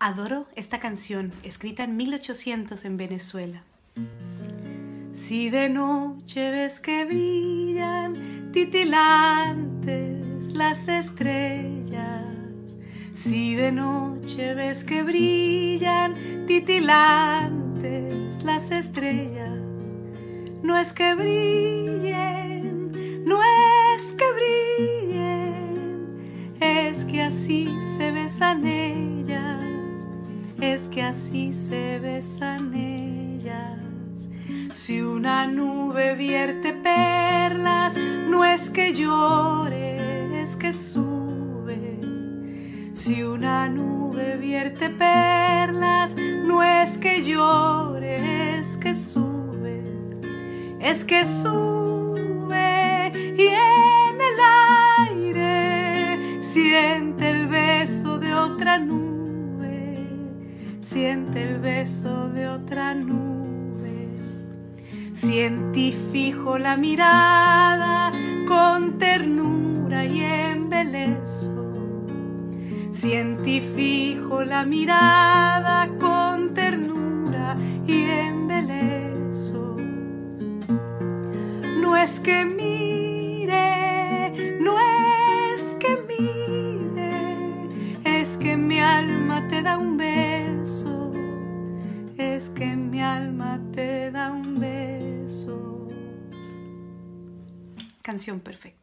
Adoro esta canción, escrita en 1800 en Venezuela. Si de noche ves que brillan titilantes las estrellas, si de noche ves que brillan titilantes las estrellas, no es que brillen, no es que brillen, es que así se besan ellas, es que así se besan ellas. Si una nube vierte perlas, no es que llore, es que sube. Si una nube vierte perlas, no es que llore, es que sube. Es que sube y en el aire siente el beso de otra nube, siente el beso de otra nube. Si en ti fijo la mirada con ternura y embelezo, si en ti fijo la mirada con ternura y embelezo, no es que mire, no es que mire, es que mi alma te da un beso, es que mi alma te da un beso. Canción perfecta.